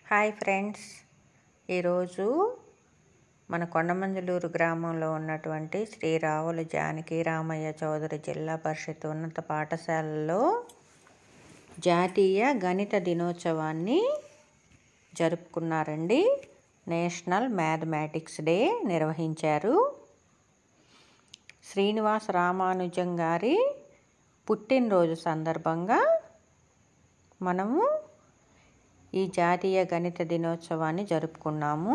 Hi friends, ఈరోజు మన కొండమంజలూరు గ్రామంలో ఉన్నటువంటి శ్రీ రావుల జానకి రామయ్య చౌదరి జిల్లా పరిషత్ ఉన్నత పాఠశాలలో జాతీయ గణిత దినోత్సవాన్ని జరుపుకున్నారండి. నేషనల్ మ్యాథమెటిక్స్ డే నిర్వహించారు. శ్రీనివాస రామానుజం గారి పుట్టినరోజు సందర్భంగా మనము ఈ జాతీయ గణిత దినోత్సవాన్ని జరుపుకున్నాము.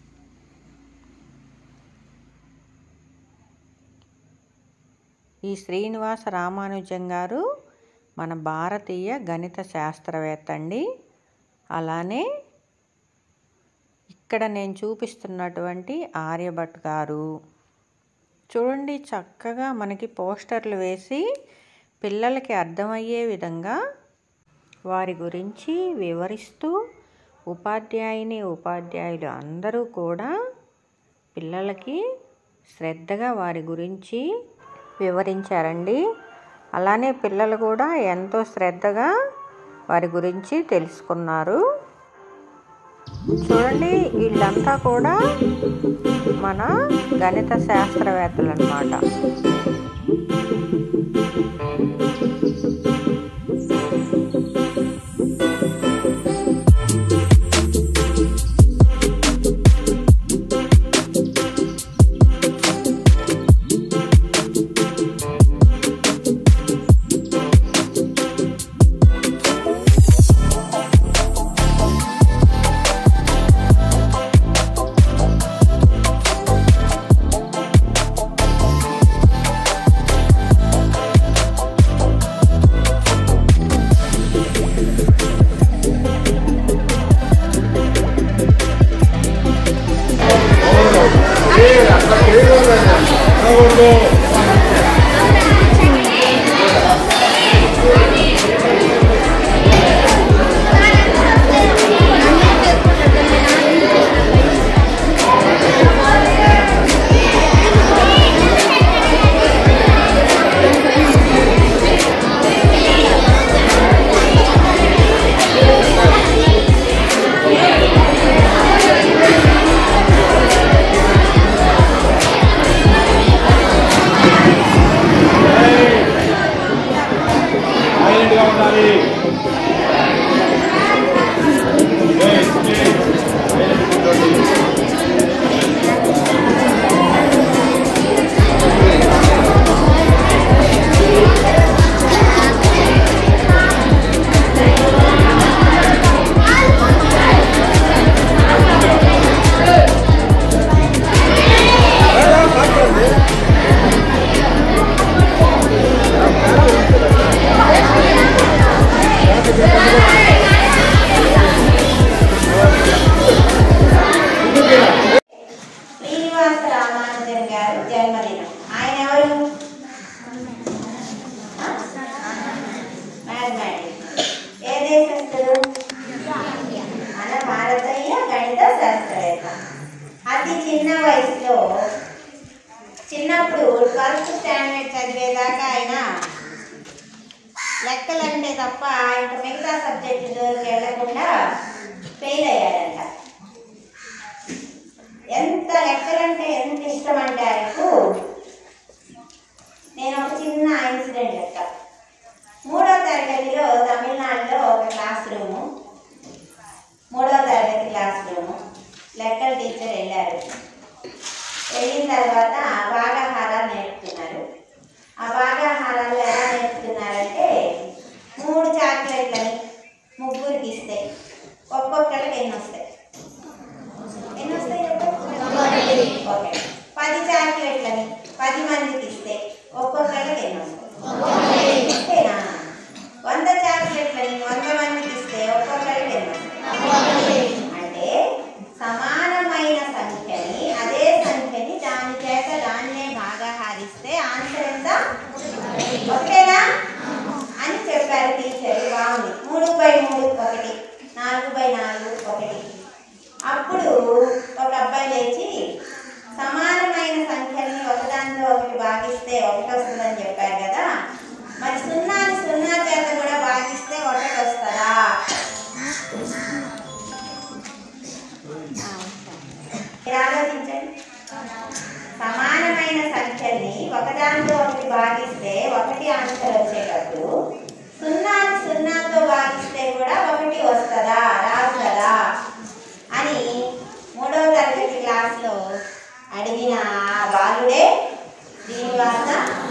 ఈ శ్రీనివాస రామానుజం గారు మన భారతీయ గణిత శాస్త్రవేత్త అండి. అలానే ఇక్కడ నేను చూపిస్తున్నటువంటి ఆర్యభట్ గారు చూడండి, చక్కగా మనకి పోస్టర్లు వేసి పిల్లలకి అర్థమయ్యే విధంగా వారి గురించి వివరిస్తూ ఉపాధ్యాయులు అందరూ కూడా పిల్లలకి శ్రద్ధగా వారి గురించి వివరించారండి. అలానే పిల్లలు కూడా ఎంతో శ్రద్ధగా వారి గురించి తెలుసుకున్నారు. చూడండి, వీళ్ళంతా కూడా మన గణిత శాస్త్రవేత్తలు అన్నమాట. అతి చిన్న వయసులో చిన్నప్పుడు 12th స్టాండర్డ్ చదివేదాకా ఆయన లెక్కలంటే తప్ప ఇంకా మిగతా సబ్జెక్టు జోలికి వెళ్లకుండా ఫెయిల్ అయ్యాడంట. ఎంత లెక్కలంటే ఎంత ఇష్టం అంటే ఆయనకు, నేను ఒక చిన్న ఇన్సిడెంట్ చెప్తా. 3వ తరగతిలో తమిళనాడులో ఒక క్లాస్ రూము, 3వ తరగతి క్లాస్ రూము లెక్కల టీచర్ వెళ్ళారు. వెళ్ళిన తర్వాత భాగాహారాలు నేర్పుతున్నారు. ఆ భాగాహారాలు ఎలా నేర్పుతున్నారంటే 3 చాక్లెట్లని ముగ్గురికి ఇస్తే ఒక్కొక్కరికి ఎన్ని వస్తాయి? ఓకే. 10 చాక్లెట్లని 10 మందికి ఇస్తే ఒక్కొక్కరికి ఎన్ని వస్తాయి? అంతేనా? 100 చాక్లెట్లని 100 మందికి ఇస్తే ఒక్కొక్కరికి ఎన్ని వస్తాయి? అంటే సమానమైన సంఖ్యని, అదే సంఖ్యని దాని చేత దాన్నే భాగాహారిస్తే ఆన్సర్ ఎంత? ఓకేనా అని చెప్పారు టీచర్. బాగుంది. 3/3 1, 4/4 1. అప్పుడు ఒక అబ్బాయి లేచి సమానమైన సంఖ్యల్ని ఒకదానితో ఒకటి భాగిస్తే 1 వస్తుందని చెప్పారు కదా, మరి 0ని 0 చేత కూడా భాగిస్తే 1 వస్తుందా? మీరు ఆలోచించండి. సమానమైన సంఖ్యల్ని ఒకదానితో ఒకటి భాగిస్తే ఒకటి ఆన్సర్ వచ్చేటప్పుడు సున్నాని సున్నాతో భాగిస్తే కూడా ఒకటి వస్తుందా రాదు కదా అని 3వ తరగతి క్లాస్లో అడిగిన బాలుడే దీనివల్ల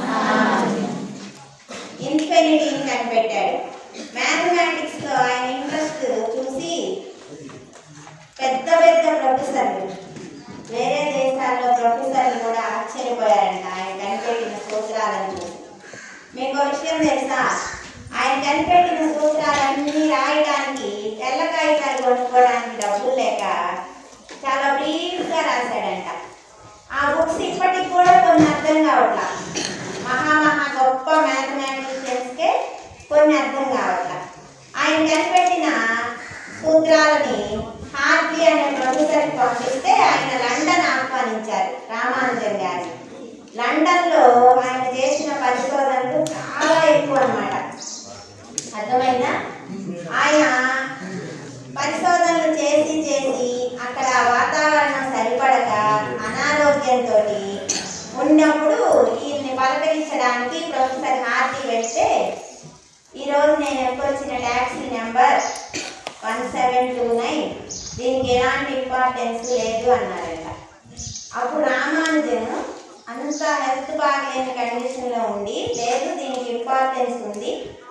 ఇన్ఫినిటీని కనిపెట్టాడు. మ్యాథమెటిక్స్లో ఆయన ఇంట్రెస్ట్ చూసి పెద్ద పెద్ద ప్రొఫెసర్లు, వేరే దేశాల్లో ప్రొఫెసర్లు కూడా ఆశ్చర్యపోయారంట ఆయన కనిపెట్టిన సూత్రాలను చూసి. మీకు విషయం తెలుసా, ఆయన కనిపెట్టిన సూత్రాలన్నీ రాయడానికి తెల్ల కాగితాలు కొనుక్కోవడానికి డబ్బులు లేక చాలా బ్రీఫ్గా రాశాడంట. ఆ బుక్స్ ఇప్పటికి కూడా కొన్ని అర్థం కావట్లా. మహా గొప్ప మ్యాథమెటిషియన్స్కే కొన్ని అర్థం కావట్లా. ఆయన కనిపెట్టిన సూత్రాలని హార్ట్లీ అనే ప్రొఫెసర్కి పంపిస్తే ఆయన లండన్ ఆహ్వానించారు రామానుజన్ గారిని. లండన్లో ఆయన చేసిన పరిశోధనలు చాలా ఎక్కువ అన్నమాట. అర్థమైందా? ఆయన పరిశోధనలు చేసి అక్కడ వాతావరణం సరిపడక అనారోగ్యంతో ఉన్నప్పుడు ఈయన్ని పలకరించడానికి ప్రొఫెసర్ హార్ట్లీ వెళ్తే, ఈరోజు నేను ఎక్కొచ్చిన ట్యాక్సీ నెంబర్ 1729, దీనికి ఎలాంటి ఇంపార్టెన్స్ లేదు అన్నారంట. అప్పుడు రామానుజన్ అంత హెల్త్ బాగలేని కండిషన్లో ఉండి, లేదు దీనికి ఇంపార్టెన్స్ ఉంది,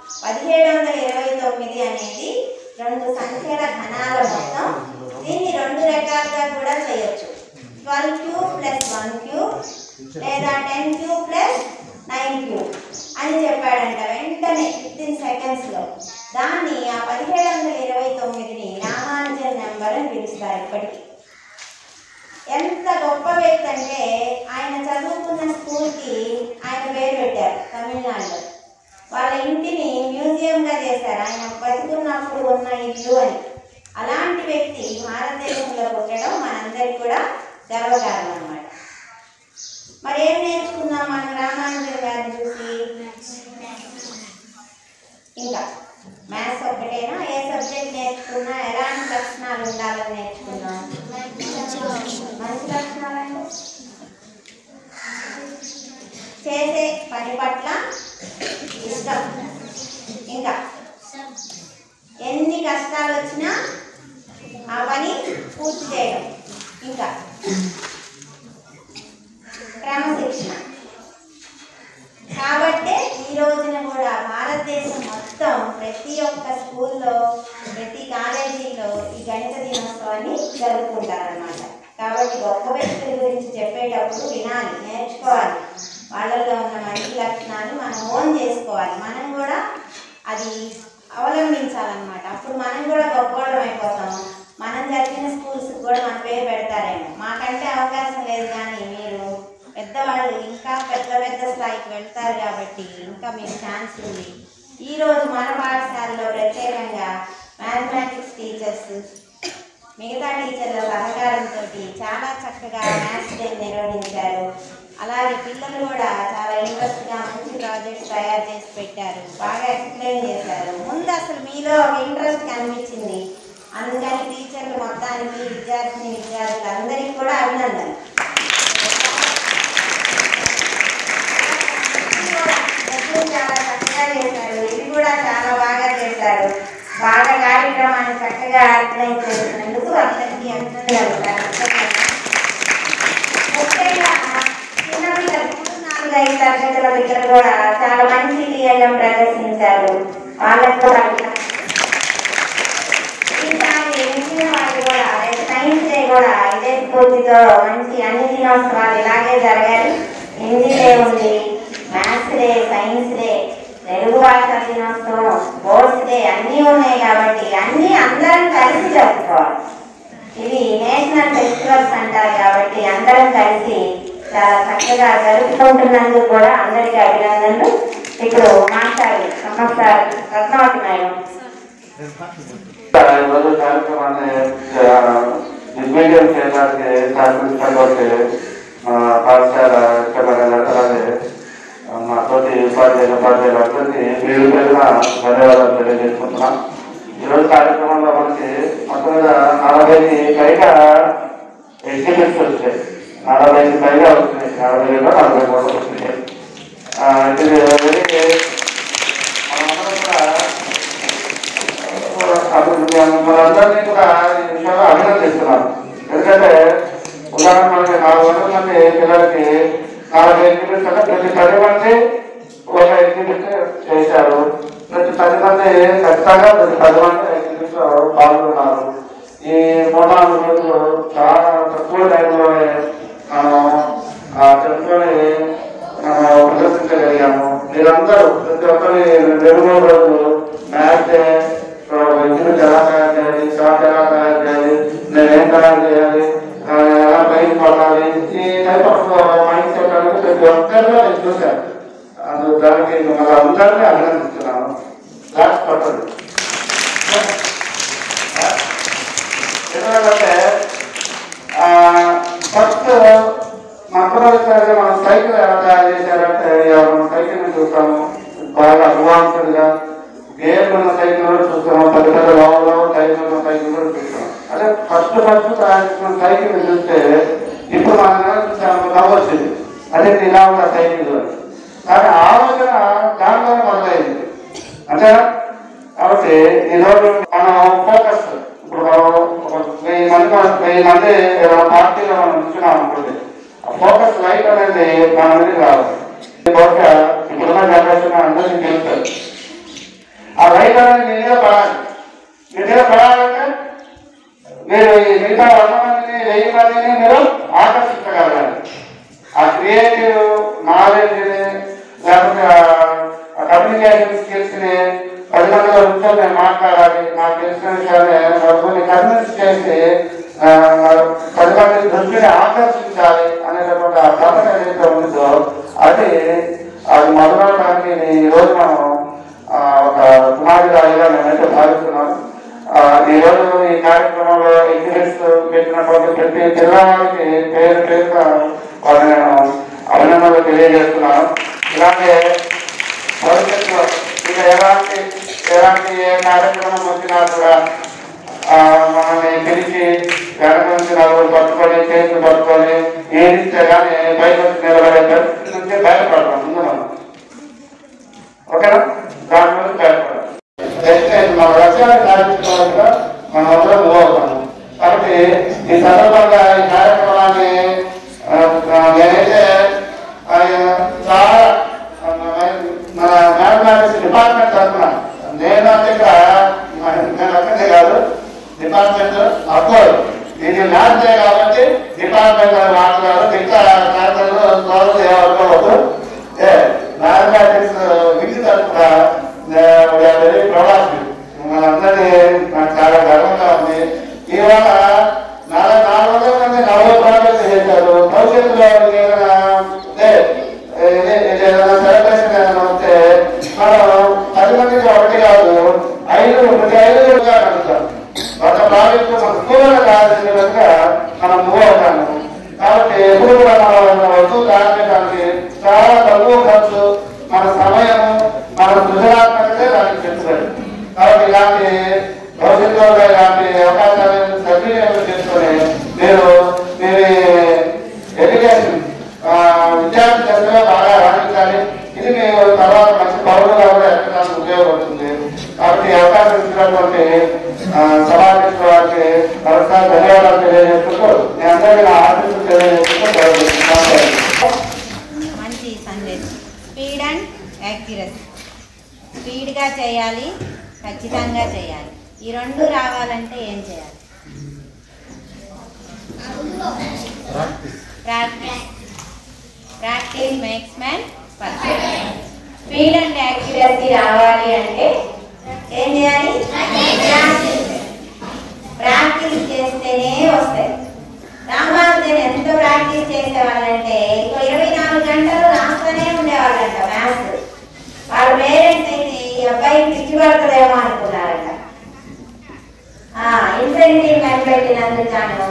1729 అనేది 2 సంఖ్యల ఘనాల మొత్తం, దీన్ని 2 రకాలుగా కూడా చేయొచ్చు. 12³ + 1³ లేదా 10³ + 9³ అని చెప్పాడంట. వెంటనే 15 సెకండ్స్లో దాన్ని ఆ 1729ని రామానుజన్ నెంబర్ అని పిలుస్తారు ఇప్పటికీ. ఎంత గొప్ప వ్యక్తి అంటే ఆయన చదువుకున్న స్కూల్కి ఆయన పేరు పెట్టారు తమిళనాడులో. వాళ్ళ ఇంటిని మ్యూజియంగా చేశారు, ఆయన బతుకున్నప్పుడు ఉన్న ఇల్లు అని. అలాంటి వ్యక్తి భారతదేశంలో పుట్టడం మనందరికీ కూడా గర్వకారణం అన్నమాట. మరి ఏం నేర్చుకుందాం మనం రామానుజన్ గారిని చూసి? ఇంకా మ్యాథ్స్ ఒక్కటేనా, ఏ సబ్జెక్ట్ నేర్చుకున్నా ఎలాంటి లక్షణాలు ఉండాలని నేర్చుకున్నాం? మంచి లక్షణాలండి, చేసే పని పట్ల ఇష్టం, ఇంకా ఎన్ని కష్టాలు వచ్చినా ఆ పని పూర్తి చేయడం, ఇంకా క్రమశిక్షణ. కాబట్టే ఈ రోజున కూడా భారతదేశం మొత్తం ప్రతి ఒక్క స్కూల్లో, ప్రతి కాలేజీలో ఈ గణిత దినోత్సవాన్ని జరుపుకుంటారన్నమాట. కాబట్టి గొప్ప వ్యక్తుల గురించి చెప్పేటప్పుడు వినాలి, నేర్చుకోవాలి, వాళ్ళల్లో ఉన్న మంచి లక్షణాలు మనం ఓన్ చేసుకోవాలి, మనం కూడా అది అవలంబించాలన్నమాట. అప్పుడు మనం కూడా గొప్పవాళ్ళం అయిపోతాం. మనం చదివిన స్కూల్స్కి కూడా మన పేరు పెడతారేమో. మాకంటే అవకాశం లేదు, కానీ మీరు పెద్దవాళ్ళు ఇంకా పెద్ద పెద్ద స్థాయికి వెళ్తారు కాబట్టి ఇంకా మీకు ఛాన్స్ ఉంది. ఈరోజు మన పాఠశాలలో ప్రత్యేకంగా మ్యాథమెటిక్స్ టీచర్స్ మిగతా టీచర్ల సహకారంతో చాలా చక్కగా మ్యాథ్స్ డే నిర్వహించారు. అలాగే పిల్లలు కూడా చాలా ఇంట్రెస్ట్గా మంచి ప్రాజెక్ట్స్ తయారు చేసి పెట్టారు, బాగా ఎక్స్ప్లెయిన్ చేశారు. ముందు అసలు మీలో ఒక ఇంట్రెస్ట్ కనిపించింది, అందుకని టీచర్లు మొత్తానికి, విద్యార్థులందరికీ కూడా అభినందన. చాలా చక్కగా చేశారు, ఇది కూడా చాలా బాగా చేశారు. బాగా కార్యక్రమాన్ని చక్కగా ఆర్గనైజ్ చేసినందుకు అందరికీ అభినందనలు. ముఖ్యంగా చిన్నపిల్లలు 3-4-5 తరగతుల పిల్లలు కూడా చాలా మంచి టీఎల్ఎం ప్రదర్శించారు. వాళ్ళకు కూడా ఈసారి మిగిలిన వాళ్ళు కూడా సైన్స్ డే కూడా ఇదే స్ఫూర్తితో మంచి అన్ని దినోత్సవాలు ఇలాగే జరగాలి. హిందీ డే ఉంది, maths day, science day, Telugu భాష దినోత్సవం, స్పోర్ట్స్ డే అన్నీ ఉన్నాయి. కాబట్టి అన్నీ అందరం కలిసి జరుపుకోవాలి. ఇవి నేషనల్ ఫెస్టివల్స్ అంటారు కాబట్టి అందరం కలిసి చాలా చక్కగా జరుపుకుంటున్నందుకు కూడా అందరికీ అభినందనలు. ఇప్పుడు మాట్లాడి సంవత్సరాలు రత్నావతి మేడం ఈరోజు కార్యక్రమాన్ని దిగ్విజయం చేయడానికి సహకరించినటువంటి పాఠశాల అలాగే మా తోటి ఉపాధ్యాయులందరికీ పేరు పేరున ధన్యవాదాలు తెలియజేసుకుంటున్నాం. ఈరోజు కార్యక్రమంలో మనకి మొత్తం మీద 40కి పైగా ఎగ్జిబిట్స్ వచ్చాయి. 40 పైగా వస్తున్నాయి, 40 వస్తున్నాయి. ఇది మనందరినీ కూడా ఈ విషయంలో అభినందిస్తున్నాను. ఎందుకంటే ఉదాహరణ మనకి 400 మంది పిల్లలకి 40 ఎగ్జిబిట్స్ అంటే ప్రతి 10 మంది ఒక ఎగ్జిబిట్ చేశారు. ప్రతి 10 మంది ఖచ్చితంగా ప్రతి 10 మంది ఎగ్జిబిట్స్ లో పాల్గొన్నారు. ఈ 3-4 రోజులు చాలా తక్కువ టైంలో మనం తెలుసుకొని ప్రదర్శించగలిగాము. మీరందరూ ప్రతి ఒక్కరి 2-3 రోజులు మ్యాచ్ ఎగ్జిబిట్ ఎలా తయారు చేయాలి, షార్ట్ ఎలా తయారు చేయాలి, నేనేం తయారు చేయాలి, ఎలా ప్రైజ్ పడాలి, ఈ టైప్ ఆఫ్ మైండ్ సెట్ అనేది ప్రతి ఒక్కరిలో నేను చూశాను. దానికి మిమ్మల్ని అందరినీ అభినందిస్తున్నాను. క్లాస్ పట్టదు. ఎందుకంటే ఫస్ట్ మొట్టమొదటిసారిగా మనం సైకిల్ ఎలా తయారు చేశారంటే మనం సైకిల్ని చూస్తాము, బాగా అడ్వాన్స్డ్గా గేర్లు ఉన్న సైకిల్ కూడా చూస్తాము, పెద్ద పెద్ద లోపల టైర్లు ఉన్న సైకిల్ కూడా చూస్తాం. అదే ఫస్ట్ తయారు చేసిన సైకిల్ని చూస్తే ఇప్పుడు మనం చూసాము నవ్వొచ్చింది, అదే ఇలా ఉన్న సైకిల్. కానీ ఆలోచన దాంట్లోనే మొదలైంది అంతేనా. కాబట్టి ఈరోజు మనం ఫోకస్, ఇప్పుడు మనం 1000 మంది పార్టీలో మనం ఉంచున్నాం అనుకోండి, ఫోకస్ లైట్ అనేది మన మీద రావాలి. ఇప్పుడున్న జనరేషన్ అందరికీ తెలుస్తుంది. ఆ లైట్ అనేది మీ మీద పడాలి. మీ మీద పడాలంటే మీరు ఈ మిగతా 100 మందిని 1000 మందిని మీరు ఆకర్షించగలగాలి. ఆ క్రియేటివ్ నాలెడ్జ్ని లేకపోతే కమ్యూనికేషన్ స్కిల్స్ని 10 మందిలో కూర్చొని నేను మాట్లాడాలి, నాకు తెలిసిన విషయాన్ని కన్విన్స్ చేసి 10 మంది దృష్టిని ఆకర్షించాలి అనేటటువంటి ఆ తపన ఏదైతే ఉందో అది మొదలవడానికి ఈరోజు మనం ఒక పునాదిరాయిగా నేనైతే భావిస్తున్నాను. ఈరోజు ఈ కార్యక్రమంలో ఎగ్జిబిట్స్ పెట్టినటువంటి ప్రతి పిల్లవాడికి పేరుగా వాళ్ళని నేను అభినందనలు తెలియజేస్తున్నాను. ఇలాగే భవిష్యత్తులో ఇక ఎలాంటి ఏ కార్యక్రమం వచ్చినా కూడా మనల్ని పిలిచి వెనక నుంచి నలుగురు పట్టుకొని చేతులు పట్టుకొని ఏదిస్తే కానీ బయట వచ్చి నిలబడే పరిస్థితి నుంచి బయటపడతాం ముందు మనం. ఓకేనా? దాని నుంచి బయటపడాలి. మన లక్ష్యాన్ని సాధించుకోవాలిగా మనం అందరం మూవ్ అవుతాము. కాబట్టి ఈ సందర్భంగా ఈ కార్యక్రమాన్ని నేనైతే చాలా మన మ్యాథమెటిక్స్ డిపార్ట్మెంట్ తరఫున నేను ఇక్కడ నేను అక్కడే కాదు, డిపార్ట్మెంట్ అప్పుడు ఇది మ్యాథ్ డే కాబట్టి డిపార్ట్మెంట్ మాట్లాడారు. మిగతా కార్యక్రమాలు సాల్వ్ చేయవద్దు. మ్యాథమెటిక్స్ విధి తరఫున వెరీ ప్రౌడ్. మనందరినీ నాకు చాలా గర్వంగా ఉంది. ఇవాళ 400 మంది 40 ప్రాజెక్ట్ చేశారు. భవిష్యత్తులో ఏదైనా సెలబ్రేషన్ ఏదైనా వస్తే మనం 10 మందికి ఒకటి కాదు, 5 నడుస్తాం. ఒక ప్రాజెక్టు మన స్కూల్లో కావాల్సిన విధంగా మనం మూవ్ అవుతాము. కాబట్టి ఎప్పుడు కూడా మనం వస్తువు తయారు చేయడానికి చాలా తక్కువ ఖర్చు, మన సమయము, మన సృజనాత్మకత దానికి పెంచుతారు. కాబట్టి ఇలాంటి భవిష్యత్తులో ఇలాంటి అవకాశాలను సద్వినియోగం చేసుకొని మీరు ఎడ్యుకేషన్ విద్యార్థి దశలో బాగా రాణించాలి. ఇది మీరు తర్వాత మంచి పౌరులుగా కూడా ఎక్కడానికి ఉపయోగపడుతుంది. కాబట్టి ఈ అవకాశం ఇచ్చినటువంటి సమావేశ వారికి మరొకసారి ధన్యవాదాలు తెలియజేసుకుంటూ నేను అందరికీ నా ఆశీస్సులు తెలియజేసుకుంటూ మంచి సందేశం. Speed and accuracy. స్పీడ్గా చేయాలి, ఖచ్చితంగా చేయాలి. ఈ రెండు రావాలంటే ఏం చేయాలి? Practice makes man perfect. Speed and accuracy రావాలి అంటే ఏం చేయాలి? ప్రాక్టీస్ చేస్తేనే వస్తాయి. రామానుజన్ ఎంత ప్రాక్టీస్ చేసేవాళ్ళంటే 24 గంటలు రాస్తూనే ఉండేవాళ్ళంట మ్యాథ్స్. వాళ్ళ పేరెంట్స్ అయితే ఈ అబ్బాయి పిచ్చి పడుతుందేమో అనుకున్నారంట. ఇన్సెంటివ్ కనిపెట్టినందుకు గాను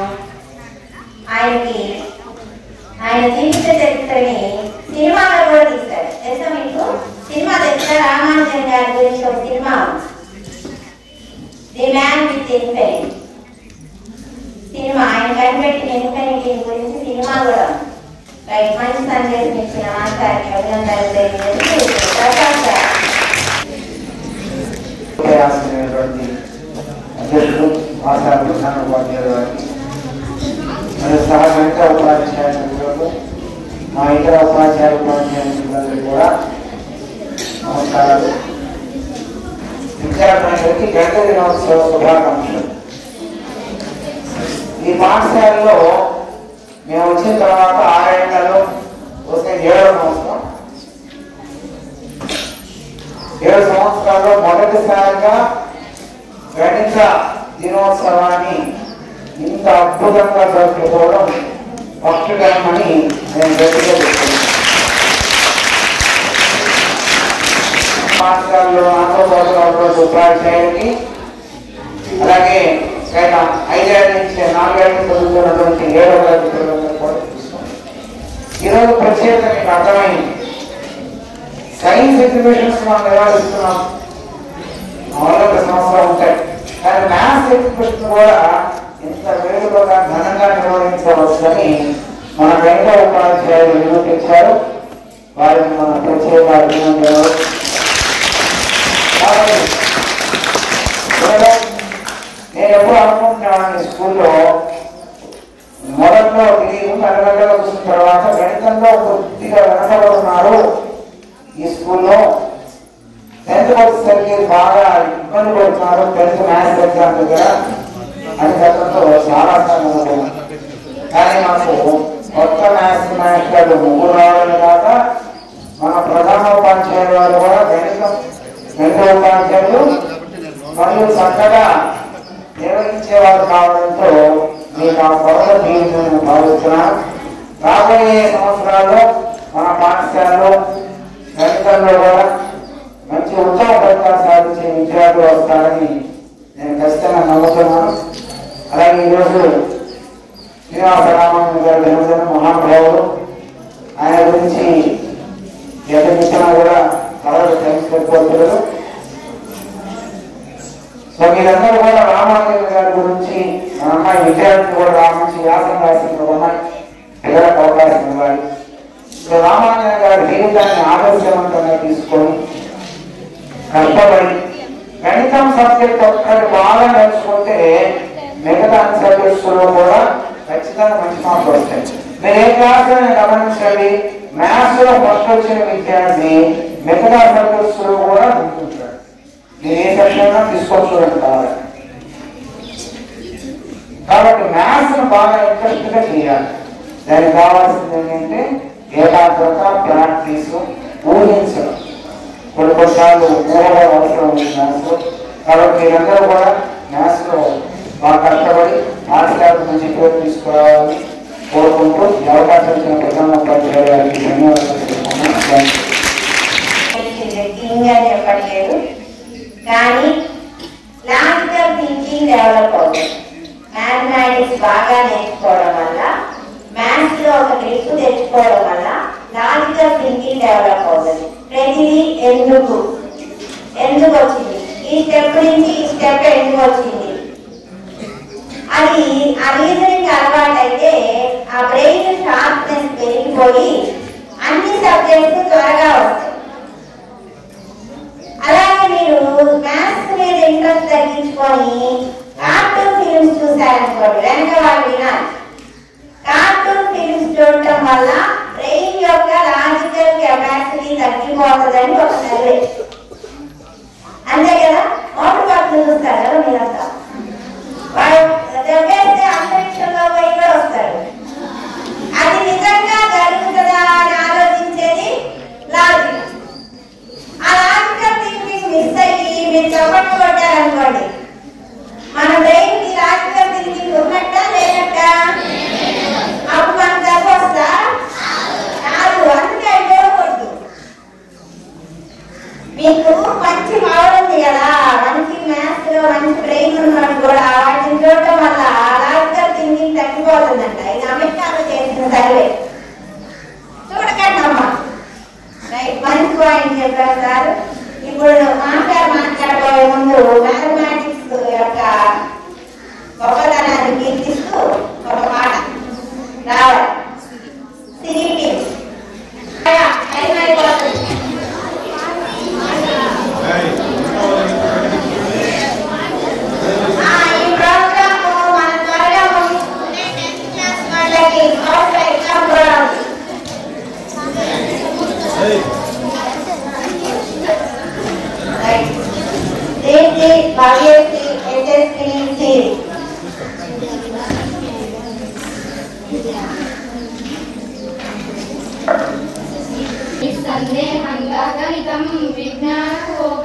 ఆయన జీవిత చరిత్రని సినిమాలో కూడా తీశారు. తెలుసా మీకు? సినిమా తెలుసా? రామానుజన్ గారి గురించి ఒక cinema, the man with infinity cinema. ఆయన కనిపెట్టిన ఇన్ఫినిటీ దీని గురించి సినిమా కూడా రైట్ మంచి సందేశం ఇచ్చిన మాస్టర్కి అభినందనలు తెలియజేసి ప్రకాష్ సార్ అధ్యక్షుడు మాస్టర్ ప్రధాన ఉపాధ్యాయులు గారికి మరియు సహగణిత ఉపాధ్యాయులకు మా ఇతర ఉపాధ్యాయులందరికీ కూడా నమస్కారాలు. విద్యార్థులందరికీ గణిత దినోత్సవ శుభాకాంక్షలు. ఈ పాఠశాలలో మేము వచ్చిన తర్వాత 6 ఏళ్లలో వస్తే 7వ సంవత్సరం. 7 సంవత్సరాల్లో మొదటిసారిగా గణిత దినోత్సవాన్ని ఇంత అద్భుతంగా జరుపుకోవడం పక్షుగణమని నేను గట్టిగా చెప్తున్నాను. పాఠశాలలో నాతో పాటు ఉపాధ్యాయులకి అలాగే గత 5 ఏళ్ల నుంచి 4 ఏళ్ల చదువుతున్నటువంటి 7వ తరగతి పిల్లలందరూ కూడా చూస్తున్నాం. ఈరోజు ప్రత్యేకత మీకు అర్థమైంది. సైన్స్ ఎగ్జిబిషన్స్ మనం నిర్వహిస్తున్నాం, మామూలుగా ప్రతి సంవత్సరం ఉంటాయి. కానీ మ్యాథ్స్ ఎగ్జిబిషన్ కూడా ఇంత వేడుకగా ఘనంగా నిర్వహించవచ్చని మన గణిత ఉపాధ్యాయులు నిరూపించారు. వారిని మన ప్రత్యేక అభినందనలు. నేను ఎప్పుడు అనుకుంటున్నాను స్కూల్లో మొదట్లో తెలియదు, మెల్లమెల్లగా చూసిన తర్వాత గణితంలో కొద్దిగా వెనకబడుతున్నారు ఈ స్కూల్లో. 10th వచ్చేసరికి బాగా ఇబ్బంది పడుతున్నారు 10th మ్యాథ్స్ ఎగ్జామ్ దగ్గర అని గతంలో చాలా సార్లు. కానీ మాకు కొత్త మ్యాథ్స్ మాస్టర్లు 3 రావడమే కాక మన ప్రధాన ఉపాధ్యాయులు వారు కూడా గణిత ఉపాధ్యాయులు మరియు చక్కగా నిర్వహించేవారు కావడంతో మీకు ఆ కొత్త జీవితం భావిస్తున్నాను. రాబోయే సంవత్సరాల్లో మన పాఠశాలలో గణితంలో కూడా మంచి ఉత్తమ ఫలితాలు సాధించే విద్యార్థులు వస్తారని నేను ఖచ్చితంగా నమ్ముతున్నాను. అలాగే ఈరోజు శ్రీనివాస రామన్ గారి జన్మదిన మహానుభావుడు, ఆయన గురించి ఎదుర్కొన్నా కూడా చాలా థ్యాంక్స్ చెప్పుకోవచ్చు. సో మీరందరూ కూడా రామానుజన్ గారి గురించి మన అమ్మాయి విద్యార్థి కూడా రామించి వ్యాసం రాసిన అమ్మాయి పిల్లలకు అవకాశం ఇవ్వాలి. సో రామానుజన్ గారి జీవితాన్ని ఆదర్శవంతంగా తీసుకొని కష్టపడి గణితం సబ్జెక్ట్ ఒక్కటి బాగా నేర్చుకుంటే మిగతా అన్ని సబ్జెక్ట్స్ లో కూడా ఖచ్చితంగా మంచి మార్కులు వస్తాయి. మీరు ఏ క్లాస్ గమనించండి, మ్యాథ్స్ లో ఫస్ట్ వచ్చిన విద్యార్థి మిగతా సబ్జెక్ట్స్ లో కూడా ఉంటుంటాడు. మీరు ఏ సెక్షన్ తీసుకోవచ్చు కావాలి. కాబట్టి మ్యాథ్స్ ను బాగా ఇంట్రెస్ట్ గా చేయాలి. దానికి కావాల్సింది ఏంటంటే ఏకాగ్రత, ప్రాక్టీస్, ఊహించడం. కొన్నిసార్లు ఊహగా అవసరం ఉంది మ్యాథ్స్. కాబట్టి మీరందరూ కూడా మ్యాథ్స్ లో బాగా కష్టపడి పాఠశాలకు మంచి పేరు తీసుకురావాలని కోరుకుంటూ ఈ అవకాశం ఇచ్చిన ప్రధాన ఉపాధ్యాయులు గారికి ధన్యవాదాలు తెలుపుతున్నాను. చెప్పట్లేదు, కానీ లాజికల్ థింకింగ్ డెవలప్ అవుతుంది. మ్యాథమెటిక్స్ బాగా నేర్చుకోవడం వల్ల, మ్యాథ్స్ లో ఒక గ్రిప్ తెచ్చుకోవడం వల్ల లాజికల్ థింకింగ్ డెవలప్ అవుతుంది. ప్రతిదీ ఎందుకు వచ్చింది, ఈ స్టెప్ నుంచి ఈ స్టెప్ ఎందుకు వచ్చింది, అది ఆ రీజనింగ్ అలవాటు అయితే ఆ బ్రెయిన్ షార్ప్నెస్ పెరిగిపోయి అన్ని సబ్జెక్ట్స్ త్వరగా వస్తాయి. అలాగే మీరు మ్యాథ్స్ మీద ఇంట్రెస్ట్ తగ్గించుకొని కార్టూన్ ఫిల్మ్స్ చూసారనుకోండి, వెనక వాళ్ళు వినాలి. కార్టూన్ ఫిల్మ్స్ చూడటం వల్ల బ్రెయిన్ యొక్క లాజికల్ కెపాసిటీ తగ్గిపోతుందని ఒక సర్వే. అంతే కదా, మోటార్ పాటలు చూస్తారు కదా మీరంతా, వాళ్ళు దగ్గరైతే అంతరిక్షంలో పోయి కూడా వస్తారు. అది నిజంగా జరుగుతుందా అని ఆలోచించేది లాజిక్. ఆ లాజికల్ థింకింగ్ మిస్ అయ్యి మీరు చప్పట్లు కొట్టారనుకోండి, మన బ్రెయిన్ కి లాజికల్ థింకింగ్ ఉన్నట్ట లేనట్ట, అప్పుడు మన చదువు వస్తా కాదు. అందుకే అయిపోకూడదు. మీకు మంచి పవర్ ఉంది కదా, మంచి మ్యాథ్స్ లో మంచి బ్రెయిన్ ఉన్నట్టు కూడా వాటిని చూడటం వల్ల లాజికల్ థింకింగ్ తగ్గిపోతుందంట. ఇది అమెరికాలో చేసిన సర్వే. చూడకండి అమ్మా, రైట్, మంచి పాయింట్ చెప్పారు సార్. ఇప్పుడు మాట్లాడబోయే ముందు మ్యాథమెటిక్స్ యొక్క గొప్పతనాన్ని కీర్తిస్తూ ఒక పాట.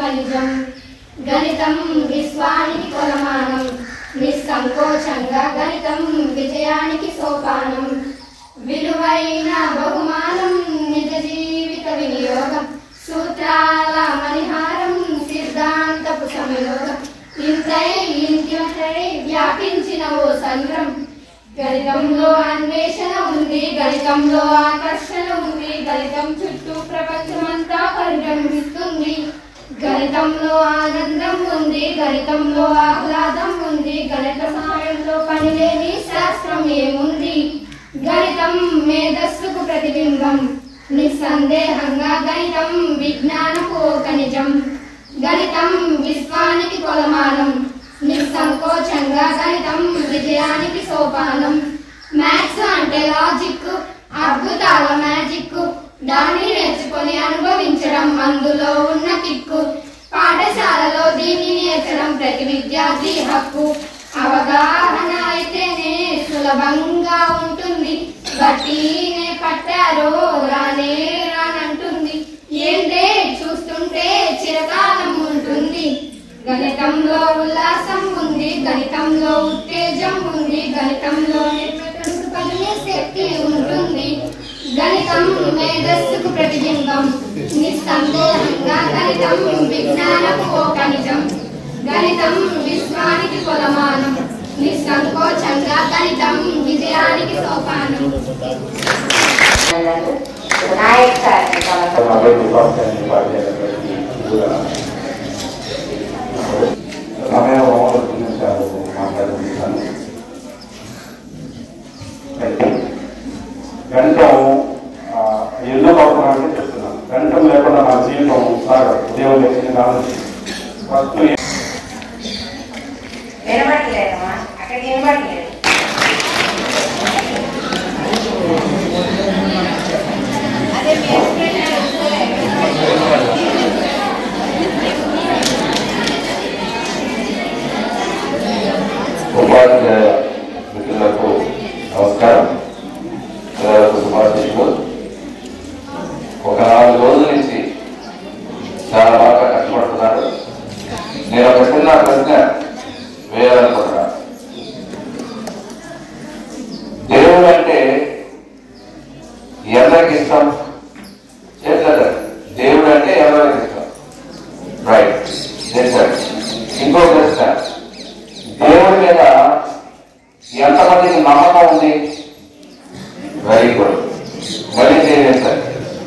ఖనిజం. గణితం విశ్వానికి కొలమానం, నిస్సంకోచంగా గణితం విజయానికి సోపానం. విలువైన బహుమానం నిజ జీవిత వినియోగం, సూత్రాల మణిహారం సిద్ధాంతపు సంయోగం. ఇంతై ఇంటిమై వ్యాపించిన ఓ సంద్రం. గణితంలో అన్వేషణ ఉంది, గణితంలో ఆకర్షణ ఉంది, గణితం చుట్టూ ప్రపంచమంతా పరిభ్రమిస్తుంది. గణితంలో ఆనందం ఉంది, గణితంలో ఆహ్లాదం ఉంది, గణిత సాయంలో పనిలేని శాస్త్రం ఏముంది. గణితం మేధస్సుకు ప్రతిబింబం, నిస్సందేహంగా గణితం విజ్ఞానపు ఖనిజం. గణితం విశ్వానికి కొలమానం, నిస్సంకోచంగా గణితం విజయానికి సోపానం. మ్యాథ్స్ అంటే లాజిక్, అద్భుతాల మ్యాజిక్, దాన్ని నేర్చుకొని అనుభవించడం అందులో ఉన్న కిక్కు. పాఠశాలలో దీన్ని నేర్చడం ప్రతి విద్యార్థి హక్కు. అవగాహన అయితేనే సులభంగా ఉంటుంది, బట్టినే పట్టారో రానే రానంటుంది. ఏంటే చూస్తుంటే చిరకాలం ఉంటుంది. గణితంలో ఉల్లాసం ఉంది, గణితంలో ఉత్తేజం ఉంది, గణితంలో పనినే శక్తి ఉంటుంది. గణితం మేధస్సుకు ప్రతిబింబం, నిస్సందేహంగా గణితం విజ్ఞానపు ఓ ఖనిజం. గణితం విశ్వానికి కొలమానం, నిస్సంకోచంగా గణితం విజయానికి సోపానం. నాయక్ సార్ సమయం మాట్లాడుతున్నాను. గణితం ఎందుకు అవసరమని చెప్తున్నాను. గణితం లేకుండా మన జీవితం సాగదు. దేవుడు వచ్చిన కాలం ఫస్ట్ వినబట్టలేదమ్మా, అక్కడికి వినబట్టలేదు. అదే మీ ఉపాధ్యాయ మిత్రులకు నమస్కారం. శుభాశిషులు. ఒక 4 రోజుల నుంచి చాలా బాగా కష్టపడుతున్నారు. నేను ఒక చిన్న ప్రశ్న వేయాలనుకుంటున్నాను. దేవుడు అంటే ఎవరికి ఇష్టం? చేస్తారు. దేవుడు అంటే ఎవరికి ఇష్టం? రైట్, చేస్తారు. ఇంకో ప్రశ్న, దేవుడి మీద ఎంతమందికి నమ్మకం ఉంది? వెరీ గుడ్, మళ్ళీ చేయండి.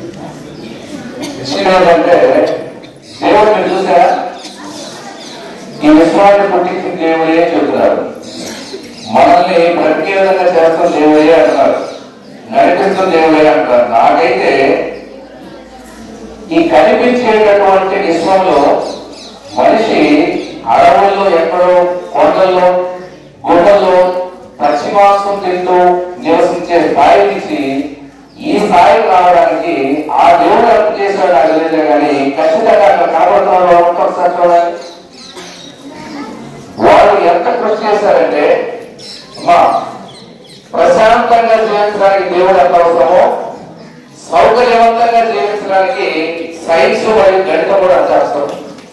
విషయం ఏంటంటే దేవుడు మీరు చూసారా? ఈ విశ్వాన్ని పుట్టించిన దేవుడే చెబుతున్నారు. మనల్ని బ్రతికే విధంగా చేస్తున్న దేవుడే అంటున్నారు, నడిపిస్తున్న దేవుడే అంటున్నారు. నాకైతే ఈ కనిపించేటటువంటి విశ్వంలో మనిషి అడవుల్లో ఎక్కడో కొండల్లో గుహల్లో పశ్చిమాంసం తింటూ నివసించే స్థాయి నుంచి ఈ స్థాయి రావడానికి ఆ దేవుడు ఎంత చేశాడు నాకు తెలియదు, కానీ ఖచ్చితంగా అక్కడ కనబడుతున్న ఒకసారి చూడాలి. వాళ్ళు ఎంత కృషి చేశారంటే అమ్మా ప్రశాంతంగా జీవించడానికి దేవుడు ఎంత అవసరమో సౌకర్యవంతంగా జీవించడానికి సైన్స్ మరియు గణితం కూడా అంత అవసరం.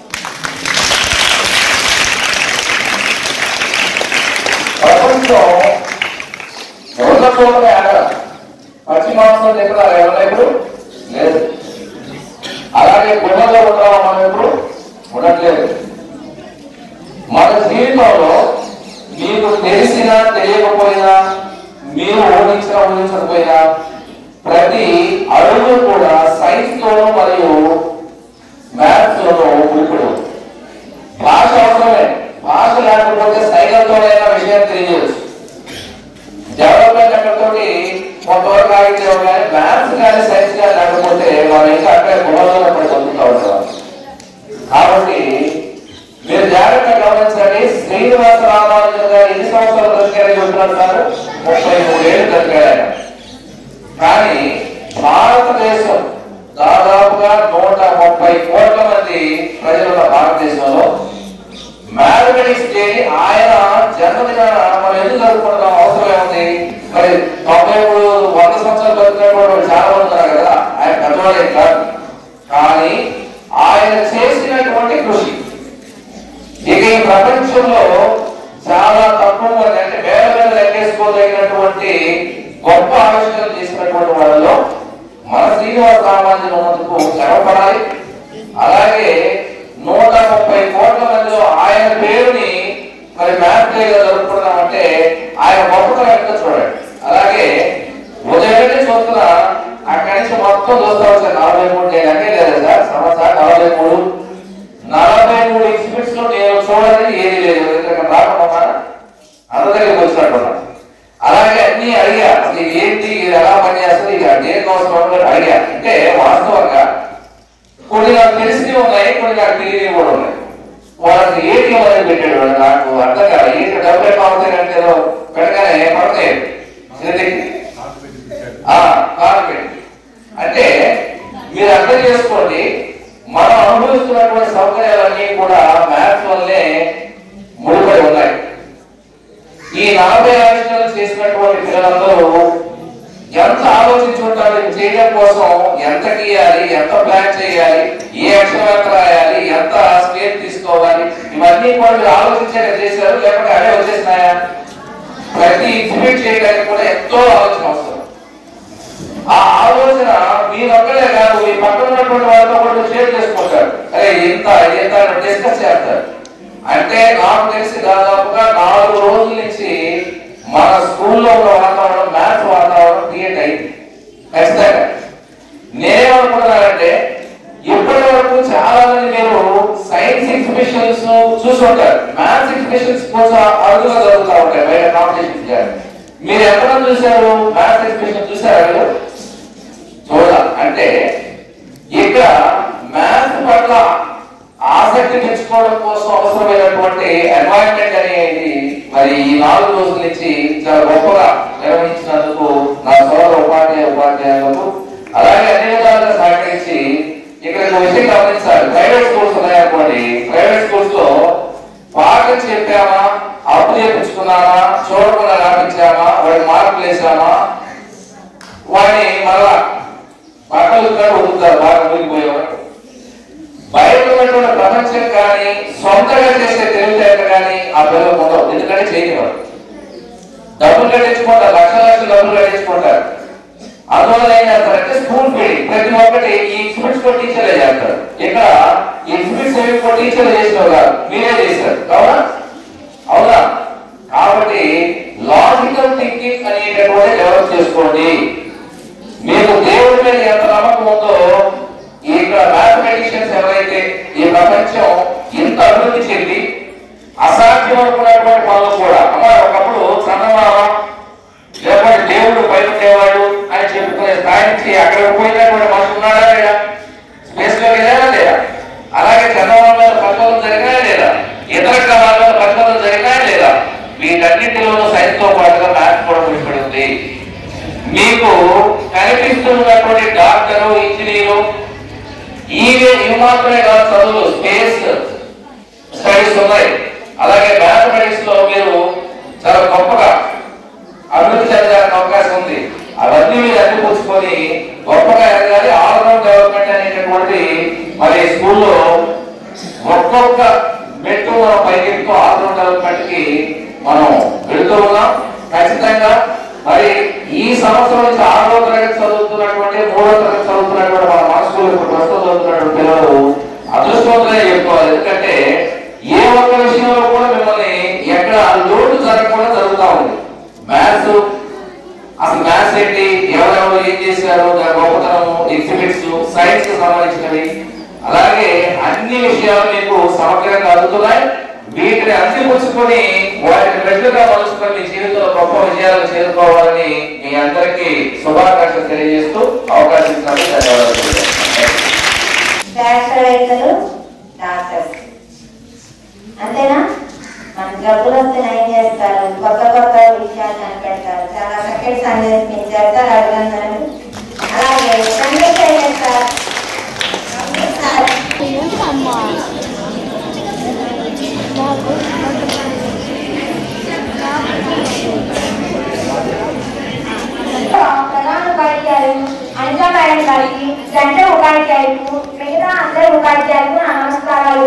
ప్రపంచం ఉన్న చోటనే ఆడాలి. పశ్చిమాంసం దగ్గర ఏమన్నా ఇప్పుడు లేదు. అలాగే గుణంలో ఉంటామా మనం ఇప్పుడు ఉండట్లేదు. మన జీవితంలో మీకు తెలిసినా తెలియకపోయినా, మీరు ఊహించకపోయినా ప్రతి అడుగు కూడా సైన్స్ తోనూ మరియు మ్యాథ్స్ తోనూ ఇప్పుడు భాష అవసరమే. భాష లేకపోతే సైన్యంతోనైనా విషయం తెలియజేయచ్చు. డెవలప్మెంట్ అక్కడితోటి కొంతవరకు ఆగితే కానీ మ్యాథ్స్ కానీ సైన్స్ కానీ లేకపోతే మనం ఇంకా అక్కడే గుణంలో పొందుతూ ఉంటాం. కాబట్టి మీరు జాగ్రత్తగా గమనించండి. శ్రీనివాస రామానుజన్ గారు ఎన్ని సంవత్సరాలు బ్రతికారని చెప్తున్నారు సార్? 33 ఏళ్ళు బ్రతికారు. కానీ భారతదేశం దాదాపుగా 130 కోట్ల మంది ప్రజలున్న భారతదేశంలో మ్యాథమెటిక్స్ డేని ఆయన జన్మదినాన మనం ఎందుకు జరుపుకుంటాం? అవసరం ఏముంది? మరి 93-100 సంవత్సరాలు బ్రతికినప్పుడు చాలా మంది ఉన్నారు కదా, ఆయన పెద్దవాళ్ళే కాదు. కానీ ఆయన చేసినటువంటి ప్రపంచంలో చాలా తక్కువ మంది అంటే వేల వేల లెక్కేసుకోదగినటువంటి గొప్ప ఆవిష్కరణ చేసినటువంటి వాళ్ళలో మన శ్రీనివాస రామానుజన్ ఉన్నందుకు గర్వపడాలి. అలాగే 130 కోట్ల మందిలో ఆయన పేరుని మరి మ్యాప్ గా జరుపుకున్నామంటే ఆయన గొప్పతనం ఎంత చూడండి. అలాగే ఉదయం చూస్తున్నా అక్కడి నుంచి మొత్తం చూస్తా వచ్చే 43 నేను అంటే లేదా సార్ సంవత్సరం 43 ఎగ్జిబిట్స్ లో నేను చూడాలని ఏది లేదు. రాకుండా అందరికి వచ్చినట్టున్నా. అలాగే అన్ని అడిగా అసలు ఏంటి ఇది ఎలా పనిచేస్తుంది ఇక దేనికోసం అడిగా. అంటే వాస్తవంగా కొన్ని నాకు తెలిసినవి ఉన్నాయి, కొన్ని నాకు తెలియనివి కూడా ఉన్నాయి. వాళ్ళకి ఏటీఎం అనేది పెట్టాడు నాకు అర్థం కాదు. ఏంటి డబ్బులు కావాలి అంటే ఏదో పెట్టగానే పడతాయి అంటే మీరు అర్థం చేసుకోండి. మనం అనుభవిస్తున్నటువంటి సౌకర్యాలన్నీ కూడా మ్యాథ్స్ వల్లే ముడిపడి ఉన్నాయి. ఈ 40 ఆవిష్కరణలు చేసినటువంటి పిల్లలందరూ ఎంత ఆలోచించుకుంటారు చేయడం కోసం, ఎంత గీయాలి, ఎంత ప్లాన్ చేయాలి, ఏ అక్షరాంత రాయాలి, ఎంత స్కేల్ తీసుకోవాలి, ఇవన్నీ కూడా మీరు ఆలోచించాక చేశారు లేకపోతే అవే వచ్చేసినాయా? ప్రతి ఎగ్జిబిట్ చేయడానికి కూడా ఎంతో ఆలోచన వస్తుంది. ఆ ఆలోచన మీరొక్కడే కాదు, మీ పక్కన ఉన్నటువంటి వాళ్ళతో కూడా షేర్ చేసుకుంటారు. అరే ఇంత డిస్కస్ చేస్తారు. అంటే నాకు తెలిసి దాదాపుగా 4 రోజుల నుంచి మన స్కూల్లో ఉన్న వాతావరణం మ్యాథ్స్ వాతావరణం క్రియేట్ అయింది ఖచ్చితంగా. నేనేమనుకుంటున్నానంటే ఇప్పటి వరకు చాలా మంది మీరు సైన్స్ ఎగ్జిబిషన్స్ చూసుంటారు, మ్యాథ్స్ ఎగ్జిబిషన్స్ కోసం అడుగుగా జరుగుతూ ఉంటాయి బయట కాంపిటీషన్స్ కానీ. మీరు ఎక్కడ చూశారు మ్యాథ్స్ ఎగ్జిబిషన్ చూసారా? మీరు అంటే ఇక్కడ మ్యాథ్స్ పట్ల ఆసక్తి పెంచుకోవడం కోసం అవసరమైనటువంటి ఎన్వైరన్మెంట్ అనేది మరి ఈ 4 రోజుల నుంచి చాలా గొప్పగా నిర్వహించినందుకు నా సోదర ఉపాధ్యాయులకు అలాగే అన్ని విధాలుగా సహకరించి ఇక్కడ విషయం గమనించాలి. ప్రైవేట్ స్కూల్స్ ఉన్నాయనుకోండి, ప్రైవేట్ స్కూల్స్ లో పాఠం చెప్పామా, అప్పు చేయించుకున్నామా, చూడకుండా రాపించామా, వాడికి మార్కులు వేసామా, వాడిని మళ్ళా బట్టలు వదులుతారు బాగా మునిగిపోయేవాడు. బయట ఉన్నటువంటి ప్రపంచం కానీ సొంతంగా చేసే తెలివితేటలు కానీ ఆ పిల్లలకు ఉండవు. ఎందుకంటే చేయనివాడు డబ్బులు కట్టించుకుంటారు, లక్షల డబ్బులు కట్టించుకుంటారు. అందువల్ల ఏం చేస్తారంటే స్కూల్ ఫీడింగ్ ప్రతి ఒక్కటి ఈ ఎగ్జిబిట్స్ లో టీచర్లే చేస్తారు. ఇక్కడ ఎగ్జిబిట్స్ టీచర్లు చేసినావు కాదు, మీరే చేశారు అవునా? కాబట్టి లాజికల్ థింకింగ్ అనేటటువంటి డెవలప్ చేసుకోండి. మీకు దేవుడి మీద ఎంత నమ్మకం ఉందో ఇక్కడ మ్యాథమెటిషియన్స్ ఎవరైతే ఈ ప్రపంచం ఇంత అభివృద్ధి చెంది అసాధ్యం అనుకున్నటువంటి పనులు కూడా ఒకప్పుడు చందమామ లేకపోతే దేవుడు పైన ఉండేవాడు అని చెప్పుకునే స్థాయి నుంచి అక్కడ పోయినటువంటి మనిషి ఉన్నాడా లేదా? స్పేస్ లో వెళ్ళారా లేదా? అలాగే చందమామ మీద పరిశోధన జరిగినా లేదా? ఇతర గ్రహాల మీద పరిశోధన జరిగినా లేదా? వీటన్నింటిలోనూ సైన్స్ తో పాటుగా మ్యాథ్స్ కూడా ముడిపడి ఉంది. మీకు కనిపిస్తున్నటువంటి డాక్టరు, ఇంజనీరు ఇవి మాత్రమే కాదు, చదువులు స్పేస్ స్టడీస్ ఉన్నాయి. అలాగే మ్యాథమెటిక్స్ లో మీరు చాలా గొప్పగా అభివృద్ధి చెందడానికి అవకాశం ఉంది. అవన్నీ మీరు అందిపుచ్చుకొని గొప్పగా ఎదగాలి. ఆల్రౌండ్ డెవలప్మెంట్ అనేటటువంటి మరి స్కూల్లో ఒక్కొక్క మెట్టు మనం పైకెత్తు ఆల్రౌండ్ డెవలప్మెంట్ కి మనం వెళుతూ ఉన్నాం. ఖచ్చితంగా మరి ఈ సంవత్సరం నుంచి 6వ తరగతి చదువుతున్నటువంటి 3వ తరగతి చదువుతున్నటువంటి మన మనసులో ఇప్పుడు ప్రస్తుతం చదువుతున్నటువంటి పిల్లలు అదృష్టవంతులే చెప్పుకోవాలి. ఎందుకంటే ఏ ఒక్క విషయంలో కూడా మిమ్మల్ని ఎక్కడ లోటు జరగకుండా జరుగుతూ ఉంది. మ్యాథ్స్ అసలు మ్యాథ్స్ ఏంటి, ఎవరెవరు ఏం చేశారు, దాని గొప్పతనము, ఎగ్జిబిట్స్, సైన్స్ కి సంబంధించినవి, అలాగే అన్ని విషయాలు మీకు సమగ్రంగా అందుతున్నాయి. వీటిని అందిపుచ్చుకొని వాటిని పెద్దగా మలుచుకొని మీ జీవితంలో గొప్ప విజయాలు చేరుకోవాలని మీ అందరికీ శుభాకాంక్షలు తెలియజేస్తూ అవకాశం ఇచ్చినందుకు ధన్యవాదాలు. శాస్త్రవేత్తలు, డాక్టర్స్ అంతేనా? మన జబ్బులు వస్తే ఏం చేస్తారు? కొత్త కొత్త విషయాలు కనిపెడతారు. చాలా చక్కటి సందేశం మీరు చేస్తారు, అభినందనలు. అలాగే సందేశం ఏం చేస్తారు? ప్రధాన ఉపాధ్యాయులు అనితా మేడం గారికి, జంట ఉపాధ్యాయులకు, మిగతా అందరి ఉపాధ్యాయులకు నా నమస్కారాలు. నా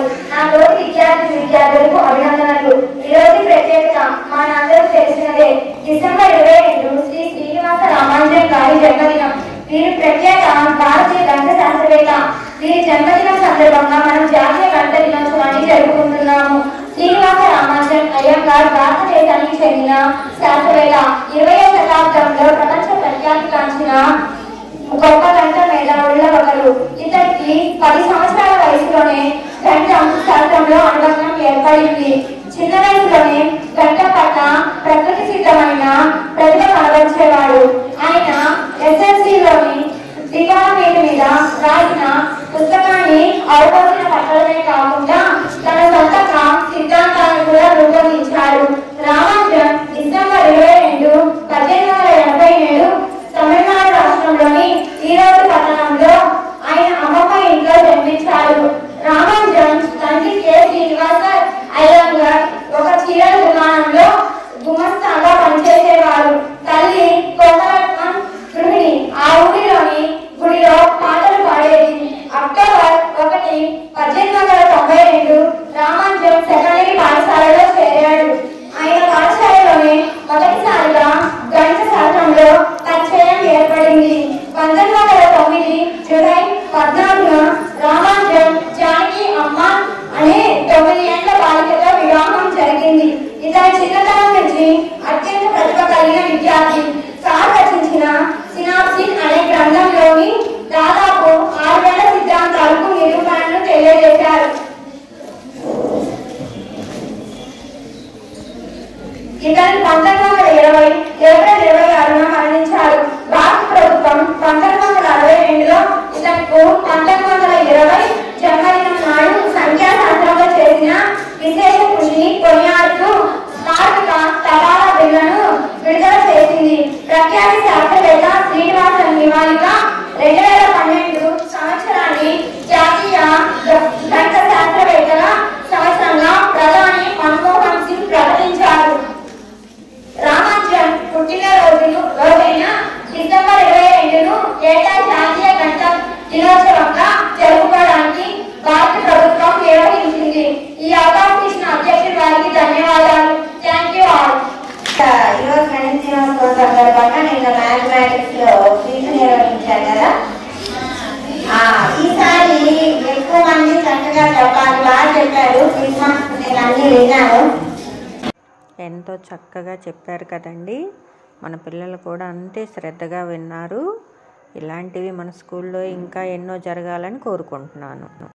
తోటి విద్యార్థులకు అభినందనలు. ఈరోజు ప్రత్యేకత మనందరూ తెలిసినదే. డిసెంబర్ 22 శ్రీ శ్రీనివాస రామానుజన్ గారి జన్మదినం. వీరి ప్రఖ్యాత భారతీయ గణిత శాస్త్రవేత్త. వీరి జన్మదినం సందర్భంగా మనం జాతీయ గణిత దినోత్సవాన్ని జరుపుకుంటున్నాము. శ్రీనివాస రామానుజన్ అయ్యంగార్ భారతదేశానికి చెందిన శాస్త్రవేత్త. 20వ శతాబ్దంలో ప్రపంచ ప్రఖ్యాతి కాంచిన గొప్ప గణిత మేధావుల్లో ఒకరు. ఇతనికి 10 సంవత్సరాల వయసులోనే గణితం శాస్త్రంలో అనుభవం ఏర్పడింది. చిన్న వయసులోనే గణితం పట్ల ప్రకృతి సిద్ధమైన ప్రతిభ కనబరిచేవాడు. ఆయన SSLCలోని త్రికోణమితి మీద రాసిన పుస్తకాన్ని అవపోసిన పట్టడమే కాకుండా తన సొంతంగా సిద్ధాంతాలను కూడా రూపొందించాడు. రామానుజన్ డిసెంబర్ 22, 1887 తమిళనాడు రాష్ట్రంలోని ఈరోజు పట్టణంలో ఆయన అమ్మమ్మ ఇంట్లో జన్మించాడు. రామానుజన్ తండ్రి కె. శ్రీనివాస అయ్యంగార్ ఒక చీరల దుకాణంలో గుమస్తాగా పనిచేసేవారు. తల్లి కోమరత్నం గృహిణి. ఆ ఊరిలోని గుడిలో పాటలు పాడేది. అక్టోబర్ 1, 1892 రామానుజన్ సెకండరీ పాఠశాలలో చేరాడు. ఆయన పాఠశాలలోనే మొదటిసారిగా గణిత శాస్త్రంలో పరిచయం ఏర్పడింది. 1909 జూలై 14న రామానుజన్ జానకి అమ్మ అనే 9 ఏళ్ల బాలికతో వివాహం జరిగింది. ఇతని చిన్నతనం నుంచి అత్యంత ప్రతిభ కలిగిన విద్యార్థి. సార్ రచించిన సినాప్సిస్ అనే గ్రంథంలోని దాదాపు 6,000 సిద్ధాంతాలకు నిరూపణను తెలియజేశారు. ఇతను 1920 ఏప్రిల్ 26న మరణించారు. భారత ప్రభుత్వం 1962లో ఇతనికి 1920 జన్మదినం నాడు సంఖ్యాశాస్త్రంలో చేసిన విశేష కృషిని కొనియాడుతూ స్మారక తపాలా బిల్లును విడుదల చేసింది. ప్రఖ్యాతి శాస్త్రవేత్త శ్రీనివాసన్ నివాళిక 2012 సంవత్సరాన్ని జాతీయ గణిత శాస్త్రవేత్తల సంవత్సరంగా ప్రధాని మన్మోహన్ సింగ్ ప్రకటించారు. రామానుజన్ పుట్టినరోజైన డిసెంబర్ 22ను ఏటా జాతీయ గణిత దినోత్సవంగా జరుపుకోవడానికి భారత ప్రభుత్వం నిర్వహించింది. ఈ అవకాశం ఇచ్చిన అధ్యక్షుడి వారికి ధన్యవాదాలు. Thank you all. ఈరోజు గణిత దినోత్సవం సందర్భంగా నిన్న మ్యాథమెటిక్స్ లో క్విజ్ నిర్వహించారు కదా. ఈసారి ఎక్కువ మంది చక్కగా చెప్పాలి. బాగా చెప్పారు. క్విజ్ మార్క్స్ నేను అన్ని విన్నాను. ఎంతో చక్కగా చెప్పారు కదండి. మన పిల్లలు కూడా అంతే శ్రద్ధగా విన్నారు. ఇలాంటివి మన స్కూల్లో ఇంకా ఎన్నో జరగాలని కోరుకుంటున్నాను.